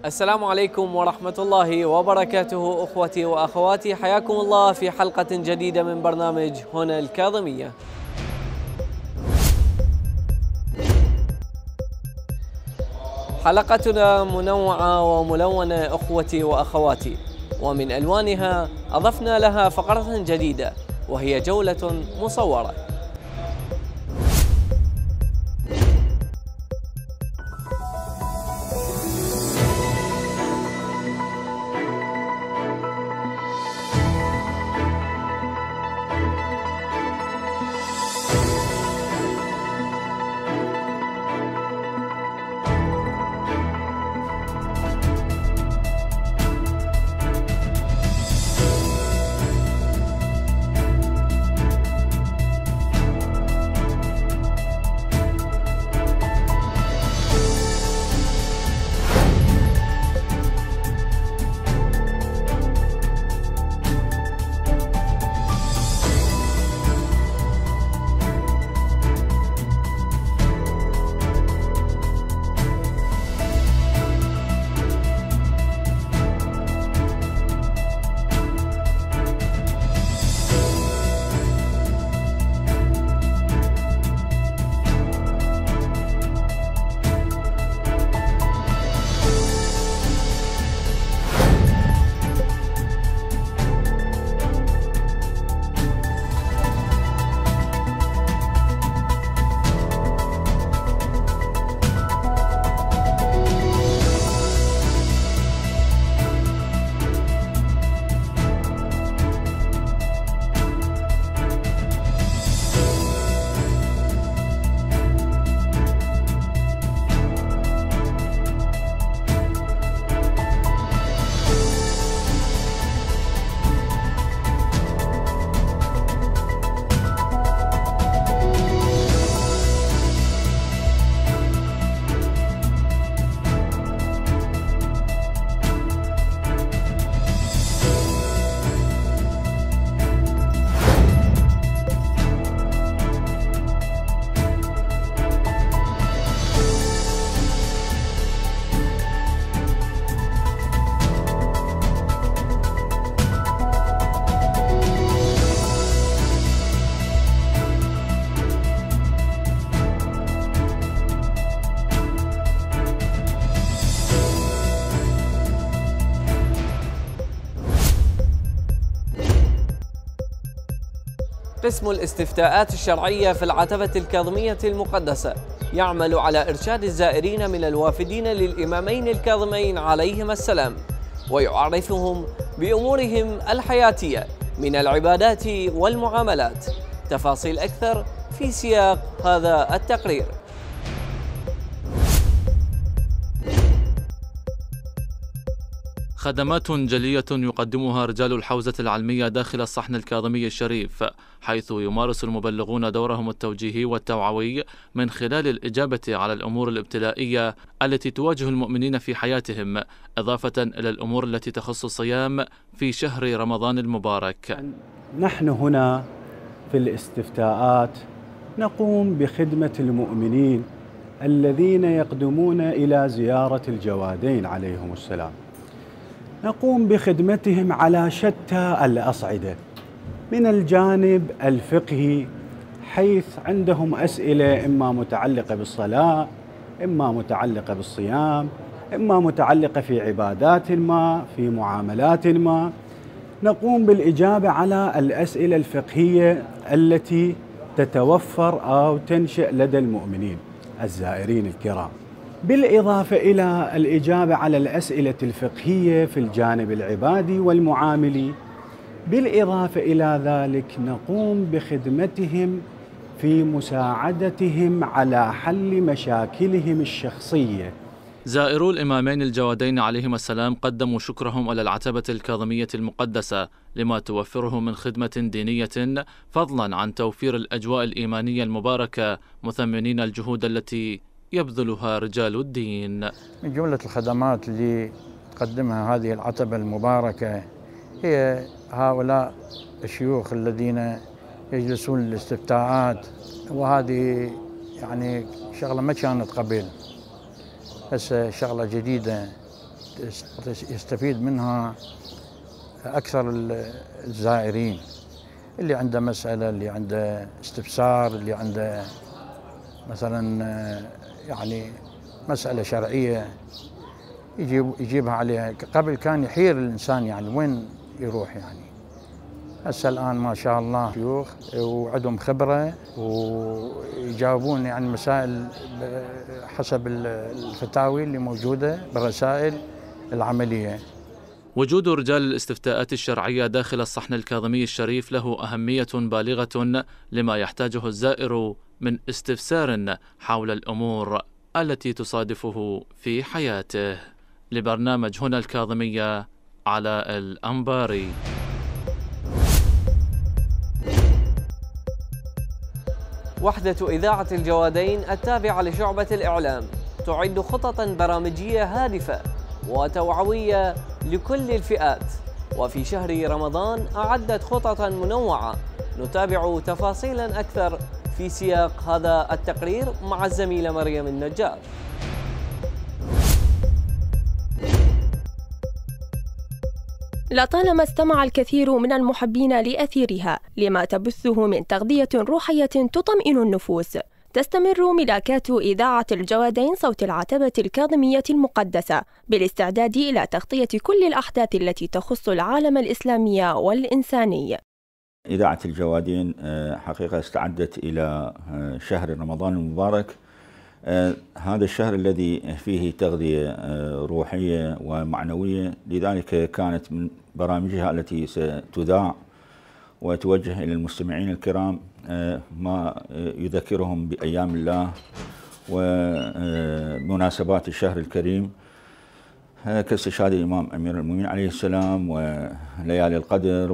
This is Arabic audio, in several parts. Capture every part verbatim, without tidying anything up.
السلام عليكم ورحمة الله وبركاته أخوتي وأخواتي، حياكم الله في حلقة جديدة من برنامج هنا الكاظمية. حلقتنا منوعة وملونة أخوتي وأخواتي، ومن ألوانها أضفنا لها فقرة جديدة وهي جولة مصورة. قسم الاستفتاءات الشرعية في العتبة الكاظمية المقدسة يعمل على إرشاد الزائرين من الوافدين للإمامين الكاظمين عليهما السلام، ويعرفهم بأمورهم الحياتية من العبادات والمعاملات. تفاصيل أكثر في سياق هذا التقرير. خدمات جلية يقدمها رجال الحوزة العلمية داخل الصحن الكاظمي الشريف، حيث يمارس المبلغون دورهم التوجيهي والتوعوي من خلال الإجابة على الأمور الابتلائية التي تواجه المؤمنين في حياتهم، إضافة إلى الأمور التي تخص الصيام في شهر رمضان المبارك. نحن هنا في الاستفتاءات نقوم بخدمة المؤمنين الذين يقدمون إلى زيارة الجوادين عليهم السلام. نقوم بخدمتهم على شتى الأصعدة، من الجانب الفقهي حيث عندهم أسئلة إما متعلقة بالصلاة، إما متعلقة بالصيام، إما متعلقة في عبادات ما، في معاملات ما. نقوم بالإجابة على الأسئلة الفقهية التي تتوفر أو تنشأ لدى المؤمنين الزائرين الكرام، بالإضافة إلى الإجابة على الأسئلة الفقهية في الجانب العبادي والمعاملي. بالإضافة إلى ذلك نقوم بخدمتهم في مساعدتهم على حل مشاكلهم الشخصية. زائرو الإمامين الجوادين عليهما السلام قدموا شكرهم على العتبة الكاظمية المقدسة لما توفره من خدمة دينية، فضلا عن توفير الأجواء الإيمانية المباركة، مثمنين الجهود التي يبذلها رجال الدين. من جملة الخدمات اللي تقدمها هذه العتبة المباركة هي هؤلاء الشيوخ الذين يجلسون الاستفتاءات، وهذه يعني شغلة ما كانت قبل، هسه شغلة جديدة يستفيد منها أكثر الزائرين، اللي عنده مسألة، اللي عنده استفسار، اللي عنده مثلا يعني مسألة شرعية يجيب يجيبها عليها. قبل كان يحير الإنسان يعني وين يروح يعني، هسه الآن ما شاء الله شيوخ وعندهم خبرة ويجاوبون يعني مسائل حسب الفتاوي اللي موجودة بالرسائل العملية. وجود رجال الاستفتاءات الشرعية داخل الصحن الكاظمي الشريف له أهمية بالغة لما يحتاجه الزائر من استفسار حول الأمور التي تصادفه في حياته. لبرنامج هنا الكاظمية، علاء الأنباري. وحدة إذاعة الجوادين التابعة لشعبة الإعلام تعد خططا برامجية هادفة وتوعوية لكل الفئات، وفي شهر رمضان أعدت خططا منوعة نتابع تفاصيلا أكثر في سياق هذا التقرير مع الزميلة مريم النجار. لطالما استمع الكثير من المحبين لأثيرها لما تبثه من تغذية روحية تطمئن النفوس. تستمر ملاكات إذاعة الجوادين صوت العتبة الكاظمية المقدسة بالاستعداد إلى تغطية كل الأحداث التي تخص العالم الإسلامي والإنساني. إذاعة الجوادين حقيقة استعدت إلى شهر رمضان المبارك، هذا الشهر الذي فيه تغذية روحية ومعنوية، لذلك كانت من برامجها التي ستذاع وتوجه إلى المستمعين الكرام ما يذكرهم بأيام الله ومناسبات الشهر الكريم كاستشهاد الإمام أمير المؤمنين عليه السلام وليالي القدر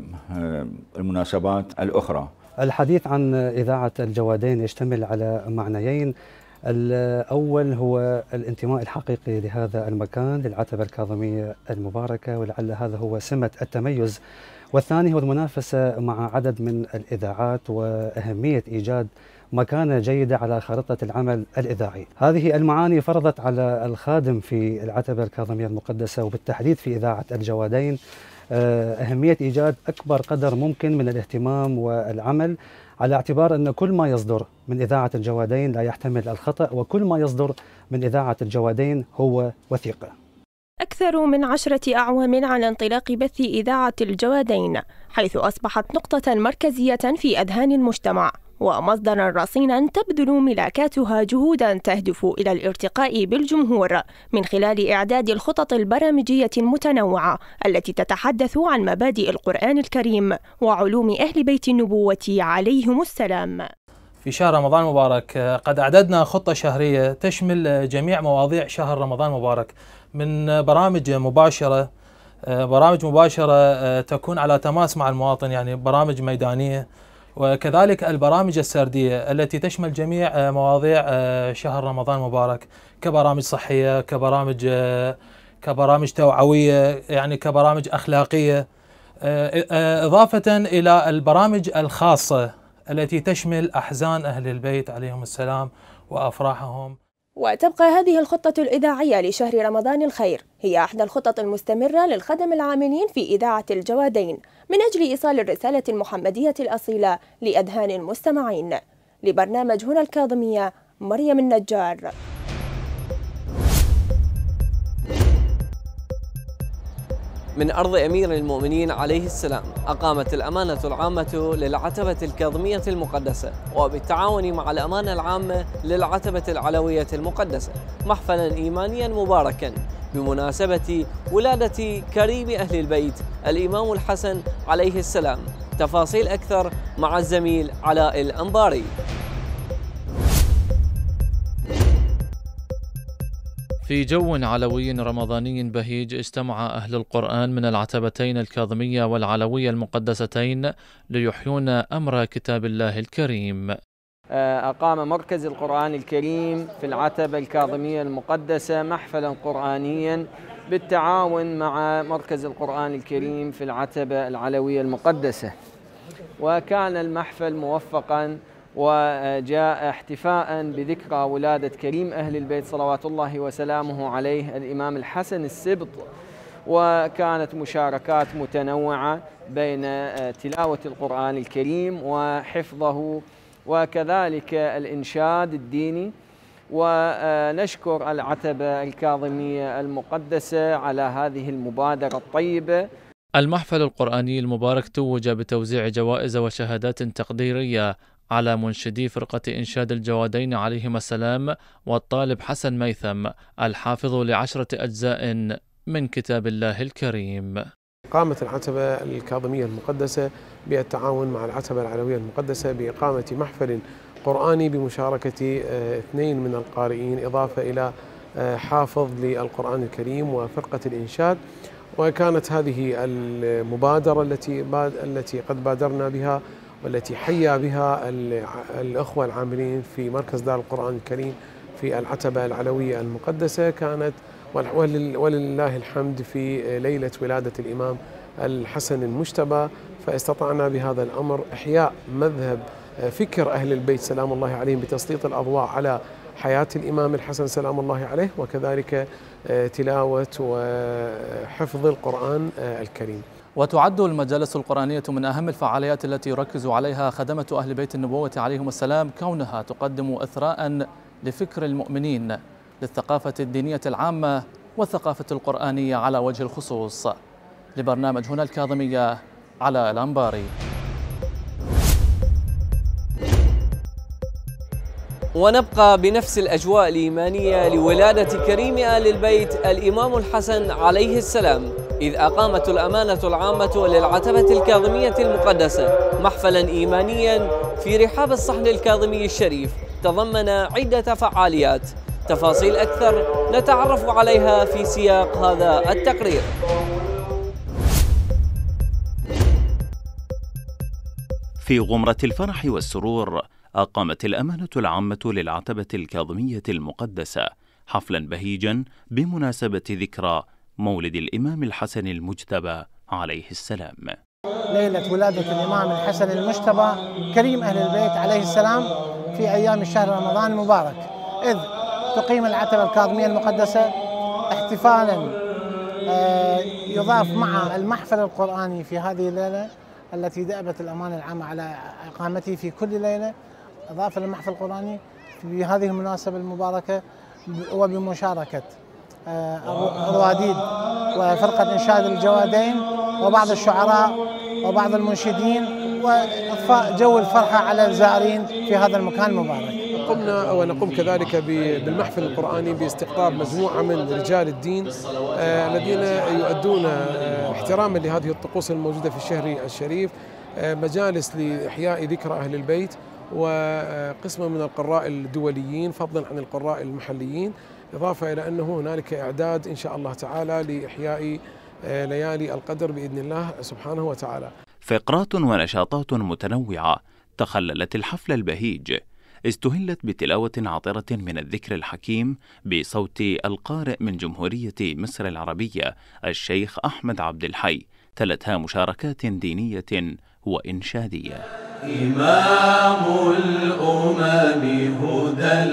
والمناسبات الأخرى. الحديث عن إذاعة الجوادين يشتمل على معنيين. الأول هو الانتماء الحقيقي لهذا المكان للعتبة الكاظمية المباركة، ولعل هذا هو سمة التميز. والثاني هو المنافسة مع عدد من الإذاعات وأهمية إيجاد مكانة جيدة على خارطة العمل الإذاعي. هذه المعاني فرضت على الخادم في العتبة الكاظمية المقدسة وبالتحديد في إذاعة الجوادين أهمية إيجاد أكبر قدر ممكن من الاهتمام والعمل، على اعتبار أن كل ما يصدر من إذاعة الجوادين لا يحتمل الخطأ، وكل ما يصدر من إذاعة الجوادين هو وثيقة. أكثر من عشرة أعوام على انطلاق بث إذاعة الجوادين، حيث أصبحت نقطة مركزية في أذهان المجتمع ومصدرا رصينا تبذل ملاكاتها جهودا تهدف إلى الارتقاء بالجمهور من خلال إعداد الخطط البرامجية المتنوعة التي تتحدث عن مبادئ القرآن الكريم وعلوم أهل بيت النبوة عليهم السلام. في شهر رمضان المبارك قد أعددنا خطة شهرية تشمل جميع مواضيع شهر رمضان المبارك، من برامج مباشرة برامج مباشرة تكون على تماس مع المواطن، يعني برامج ميدانية، وكذلك البرامج السردية التي تشمل جميع مواضيع شهر رمضان المبارك، كبرامج صحية، كبرامج كبرامج توعوية، يعني كبرامج أخلاقية، إضافة إلى البرامج الخاصة التي تشمل أحزان أهل البيت عليهم السلام وأفراحهم. وتبقى هذه الخطة الإذاعية لشهر رمضان الخير هي أحدى الخطط المستمرة للخدم العاملين في إذاعة الجوادين من أجل إيصال الرسالة المحمدية الأصيلة لأذهان المستمعين. لبرنامج هنا الكاظمية، مريم النجار. من أرض أمير المؤمنين عليه السلام، أقامت الأمانة العامة للعتبة الكاظمية المقدسة وبالتعاون مع الأمانة العامة للعتبة العلوية المقدسة محفلا إيمانيا مباركا بمناسبة ولادة كريم أهل البيت الإمام الحسن عليه السلام. تفاصيل أكثر مع الزميل علاء الأنباري. في جو علوي رمضاني بهيج استمع أهل القرآن من العتبتين الكاظمية والعلوية المقدستين ليحيون أمر كتاب الله الكريم. أقام مركز القرآن الكريم في العتبة الكاظمية المقدسة محفلا قرآنيا بالتعاون مع مركز القرآن الكريم في العتبة العلوية المقدسة، وكان المحفل موفقا وجاء احتفاء بذكرى ولادة كريم أهل البيت صلوات الله وسلامه عليه الإمام الحسن السبط، وكانت مشاركات متنوعة بين تلاوة القرآن الكريم وحفظه وكذلك الإنشاد الديني. ونشكر العتبة الكاظمية المقدسة على هذه المبادرة الطيبة. المحفل القرآني المبارك توج بتوزيع جوائز وشهادات تقديرية على منشدي فرقة إنشاد الجوادين عليهما السلام والطالب حسن ميثم الحافظ لعشرة أجزاء من كتاب الله الكريم. قامت العتبة الكاظمية المقدسة بالتعاون مع العتبة العلوية المقدسة بإقامة محفل قرآني بمشاركة اثنين من القارئين إضافة إلى حافظ للقرآن الكريم وفرقة الإنشاد. وكانت هذه المبادرة التي التي قد بادرنا بها والتي حيا بها الأخوة العاملين في مركز دار القرآن الكريم في العتبة العلوية المقدسة، كانت ولله الحمد في ليلة ولادة الإمام الحسن المجتبى، فاستطعنا بهذا الأمر إحياء مذهب فكر أهل البيت سلام الله عليهم بتسليط الأضواء على حياة الإمام الحسن سلام الله عليه، وكذلك تلاوة وحفظ القرآن الكريم. وتعد المجالس القرآنية من أهم الفعاليات التي يركز عليها خدمة أهل بيت النبوة عليهم السلام، كونها تقدم إثراء لفكر المؤمنين للثقافة الدينية العامة والثقافة القرآنية على وجه الخصوص. لبرنامج هنا الكاظمية، على الأنباري. ونبقى بنفس الأجواء الإيمانية لولادة كريم آل البيت الإمام الحسن عليه السلام، إذ أقامت الأمانة العامة للعتبة الكاظمية المقدسة محفلا إيمانيا في رحاب الصحن الكاظمي الشريف تضمن عدة فعاليات. تفاصيل أكثر نتعرف عليها في سياق هذا التقرير. في غمرة الفرح والسرور أقامت الأمانة العامة للعتبة الكاظمية المقدسة حفلا بهيجا بمناسبة ذكرى مولد الإمام الحسن المجتبى عليه السلام. ليلة ولادة الإمام الحسن المجتبى كريم أهل البيت عليه السلام في أيام شهر رمضان المبارك، إذ تقيم العتبة الكاظمية المقدسة احتفالا يضاف مع المحفل القرآني في هذه الليلة التي دأبت الأمانة العامة على إقامته في كل ليلة، إضافة للمحفل القرآني في هذه المناسبة المباركة وبمشاركة الرواديد وفرقة إنشاد الجوادين وبعض الشعراء وبعض المنشدين، وإضفاء جو الفرحة على الزائرين في هذا المكان المبارك. قمنا ونقوم كذلك بالمحفل القرآني باستقطاب مجموعة من رجال الدين الذين يؤدون احتراما لهذه الطقوس الموجودة في الشهر الشريف مجالس لإحياء ذكرى أهل البيت، وقسم من القراء الدوليين فضلا عن القراء المحليين، إضافة إلى أنه هنالك إعداد إن شاء الله تعالى لإحياء ليالي القدر بإذن الله سبحانه وتعالى. فقرات ونشاطات متنوعة تخللت الحفل البهيج، استهلت بتلاوة عطرة من الذكر الحكيم بصوت القارئ من جمهورية مصر العربية الشيخ أحمد عبد الحي، تلتها مشاركات دينية وإنشادية. إمام الأمم هدى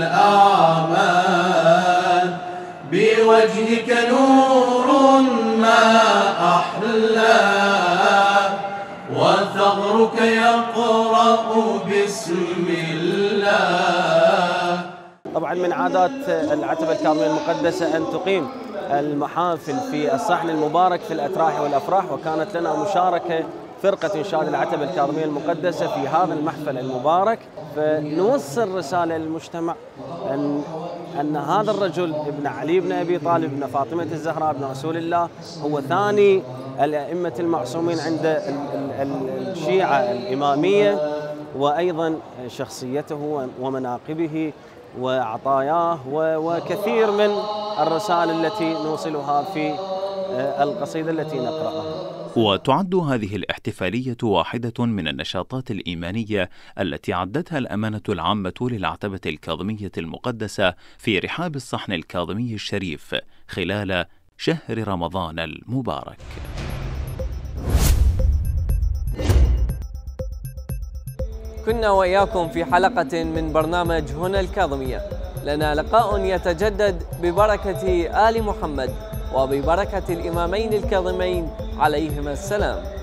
الأعمال بوجهك نور ما أحلى وثغرك يقرأ بسم الله. طبعا من عادات العتبة الكاظمية المقدسة أن تقيم المحافل في الصحن المبارك في الأتراح والأفراح، وكانت لنا مشاركة فرقة إنشاد العتبة الكاظمية المقدسة في هذا المحفل المبارك، فنوصل رسالة للمجتمع أن أن هذا الرجل ابن علي بن أبي طالب ابن فاطمة الزهراء ابن رسول الله هو ثاني الأئمة المعصومين عند الشيعة الإمامية، وأيضا شخصيته ومناقبه وعطاياه وكثير من الرسائل التي نوصلها في القصيدة التي نقرأها. وتعد هذه الاحتفالية واحدة من النشاطات الإيمانية التي عدتها الأمانة العامة للعتبة الكاظمية المقدسة في رحاب الصحن الكاظمي الشريف خلال شهر رمضان المبارك. كنا وإياكم في حلقة من برنامج هنا الكاظمية. لنا لقاء يتجدد ببركة آل محمد وببركة الإمامين الكاظمين عليهما السلام.